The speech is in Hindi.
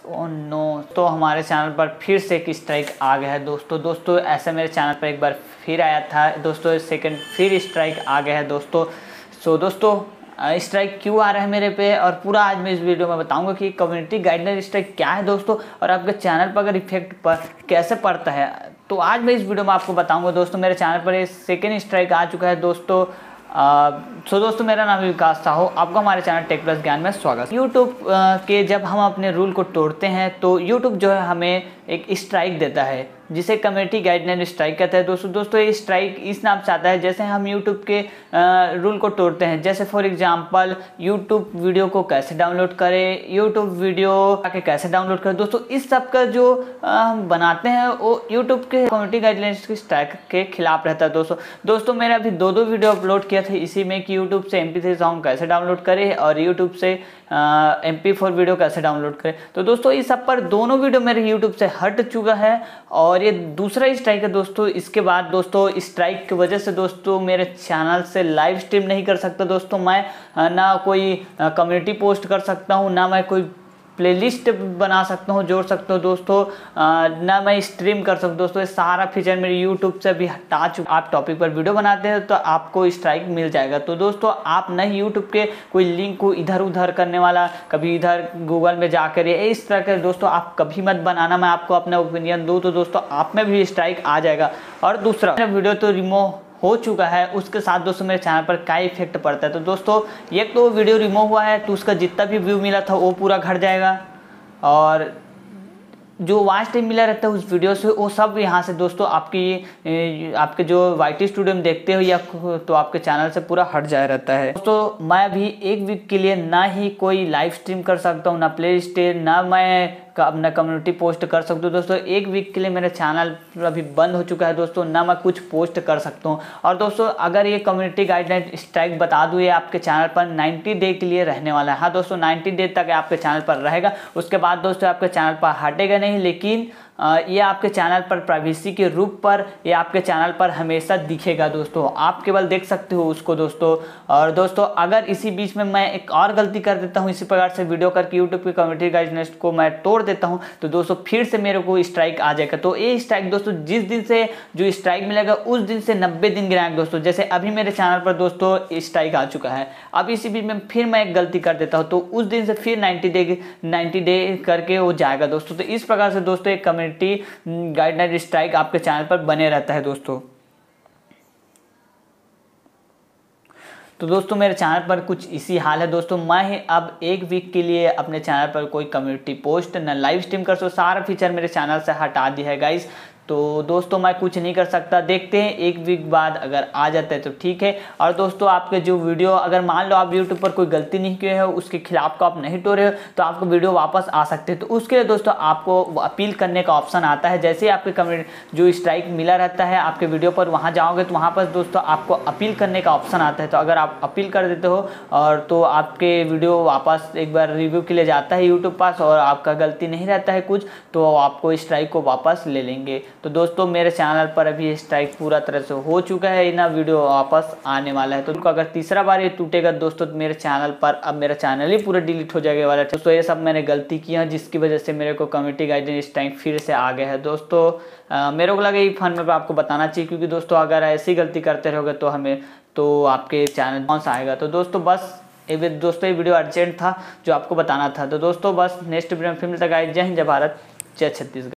ओह नो, तो हमारे चैनल पर फिर से एक स्ट्राइक आ गया है दोस्तों। ऐसे मेरे चैनल पर एक बार फिर आया था दोस्तों, सेकंड फिर स्ट्राइक आ गया है दोस्तों। दोस्तों स्ट्राइक क्यों आ रहा है मेरे पे, और पूरा आज मैं इस वीडियो में बताऊंगा कि कम्युनिटी गाइडलाइन स्ट्राइक क्या है दोस्तों, और आपके चैनल पर अगर इफेक्ट पर कैसे पड़ता है। तो आज मैं इस वीडियो में आपको बताऊंगा दोस्तों। मेरे चैनल पर सेकेंड स्ट्राइक आ चुका है दोस्तों। दोस्तों मेरा नाम विकास साहू, आपको हमारे चैनल टेक प्लस ज्ञान में स्वागत। यूट्यूब के जब हम अपने रूल को तोड़ते हैं तो यूट्यूब जो है हमें एक स्ट्राइक देता है, जिसे कम्युनिटी गाइडलाइन स्ट्राइक कहता है दोस्तों। ये स्ट्राइक इस नाम से आता है जैसे हम यूट्यूब के रूल को तोड़ते हैं। जैसे फॉर एग्जांपल यूट्यूब वीडियो को कैसे डाउनलोड करें, यूट्यूब वीडियो आके कैसे डाउनलोड करें दोस्तों, इस सब का जो हम बनाते हैं वो यूट्यूब के कम्युनिटी गाइडलाइन स्ट्राइक के खिलाफ रहता है दोस्तों। मैंने अभी दो वीडियो अपलोड किया था इसी में कि यूट्यूब से MP3 सॉन्ग कैसे डाउनलोड करें और यूट्यूब से MP4 वीडियो कैसे डाउनलोड करें। तो दोस्तों इस सब पर दोनों वीडियो मेरे यूट्यूब से हट चुका है, और ये दूसरा स्ट्राइक है दोस्तों। इसके बाद दोस्तों स्ट्राइक की वजह से दोस्तों मेरे चैनल से लाइव स्ट्रीम नहीं कर सकता दोस्तों मैं, ना कोई कम्युनिटी पोस्ट कर सकता हूँ, ना मैं कोई प्लेलिस्ट बना सकता हूँ, जोड़ सकता हूँ दोस्तों, ना मैं स्ट्रीम कर सकता हूँ दोस्तों। ये सारा फीचर मेरे यूट्यूब से भी हटा चुका। आप टॉपिक पर वीडियो बनाते हैं तो आपको स्ट्राइक मिल जाएगा। तो दोस्तों आप नहीं यूट्यूब के कोई लिंक को इधर उधर करने वाला, कभी इधर गूगल में जाकर इस तरह के दोस्तों आप कभी मत बनाना। मैं आपको अपना ओपिनियन दूँ तो दोस्तों आप में भी स्ट्राइक आ जाएगा। और दूसरा वीडियो तो रिमूव हो चुका है, उसके साथ दोस्तों मेरे चैनल पर क्या इफेक्ट पड़ता है। तो दोस्तों एक तो वीडियो रिमूव हुआ है तो उसका जितना भी व्यू मिला था वो पूरा घट जाएगा, और जो वॉच टाइम मिला रहता है उस वीडियो से वो सब यहाँ से दोस्तों आपके जो YT स्टूडियो में देखते हो या तो आपके चैनल से पूरा हट जाया रहता है दोस्तों। मैं अभी एक वीक के लिए ना ही कोई लाइव स्ट्रीम कर सकता हूँ, ना प्ले लिस्ट, ना मैं अपना कम्युनिटी पोस्ट कर सकता हूँ दोस्तों। एक वीक के लिए मेरा चैनल अभी बंद हो चुका है दोस्तों, ना मैं कुछ पोस्ट कर सकता हूँ। और दोस्तों अगर ये कम्युनिटी गाइडलाइन स्ट्राइक बता दूँ, ये आपके चैनल पर 90 डे के लिए रहने वाला है। हाँ दोस्तों 90 डे तक आपके चैनल पर रहेगा, उसके बाद दोस्तों आपके चैनल पर हटेगा नहीं, लेकिन ये आपके चैनल पर प्राइवेसी के रूप पर ये आपके चैनल पर हमेशा दिखेगा दोस्तों, आप केवल देख सकते हो उसको दोस्तों। और दोस्तों अगर इसी बीच में मैं एक और गलती कर देता हूँ, इसी प्रकार से वीडियो करके यूट्यूब की कम्युनिटी गाइडलाइन को मैं तोड़ देता हूँ, तो दोस्तों फिर से मेरे को स्ट्राइक आ जाएगा। तो ये स्ट्राइक दोस्तों जिस दिन से जो स्ट्राइक मिलेगा उस दिन से 90 दिन गिराएंगे दोस्तों। जैसे अभी मेरे चैनल पर दोस्तों स्ट्राइक आ चुका है, अब इसी बीच में फिर मैं एक गलती कर देता हूँ तो उस दिन से फिर 90 डे करके वो जाएगा दोस्तों। तो इस प्रकार से दोस्तों एक कम्युनिटी गाइडलाइन स्ट्राइक आपके चैनल पर बने रहता है दोस्तों। तो दोस्तों मेरे चैनल पर कुछ इसी हाल है दोस्तों। मैं अब एक वीक के लिए अपने चैनल पर कोई कम्युनिटी पोस्ट ना लाइव स्ट्रीम कर सकता, सारा फीचर मेरे चैनल से हटा दिया है गाइस। तो दोस्तों मैं कुछ नहीं कर सकता, देखते हैं एक वीक बाद अगर आ जाता है तो ठीक है। और दोस्तों आपके जो वीडियो अगर मान लो आप यूट्यूब पर कोई गलती नहीं किए हो, उसके खिलाफ को आप नहीं तोड़े हो, तो आपको वीडियो वापस आ सकते हैं। तो उसके लिए दोस्तों आपको अपील करने का ऑप्शन आता है। जैसे आपके कमेंट जो स्ट्राइक मिला रहता है आपके वीडियो पर, वहाँ जाओगे तो वहाँ पर दोस्तों आपको अपील करने का ऑप्शन आता है। तो अगर आप अपील कर देते हो और तो आपके वीडियो वापस एक बार रिव्यू के लिए जाता है यूट्यूब पास, और आपका गलती नहीं रहता है कुछ, तो आपको स्ट्राइक को वापस ले लेंगे। तो दोस्तों मेरे चैनल पर अभी स्ट्राइक पूरा तरह से हो चुका है, ना वीडियो वापस आने वाला है। तो अगर तीसरा बार ये टूटेगा दोस्तों तो मेरे चैनल पर अब मेरा चैनल ही पूरा डिलीट हो जाएगा वाला है दोस्तों। ये सब मैंने गलती किया जिसकी वजह से मेरे को कम्युनिटी गाइडलाइन स्ट्राइक फिर से आ गया है दोस्तों। मेरे को लगा ये फन में आपको बताना चाहिए, क्योंकि दोस्तों अगर ऐसी गलती करते रहोगे तो हमें तो आपके चैनल कौन सा आएगा। तो दोस्तों बस दोस्तों ये वीडियो अर्जेंट था जो आपको बताना था। तो दोस्तों बस नेक्स्ट वीडियो में फिर मिलता है। जय हिंद, जय भारत, जय छत्तीसगढ़।